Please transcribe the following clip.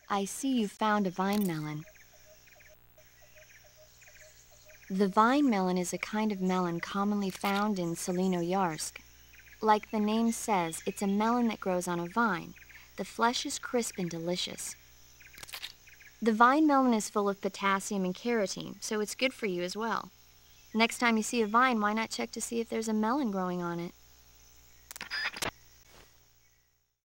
I see you found a vine melon. The vine melon is a kind of melon commonly found in Yarsk. Like the name says, it's a melon that grows on a vine. The flesh is crisp and delicious. The vine melon is full of potassium and carotene, so it's good for you as well. Next time you see a vine, why not check to see if there's a melon growing on it?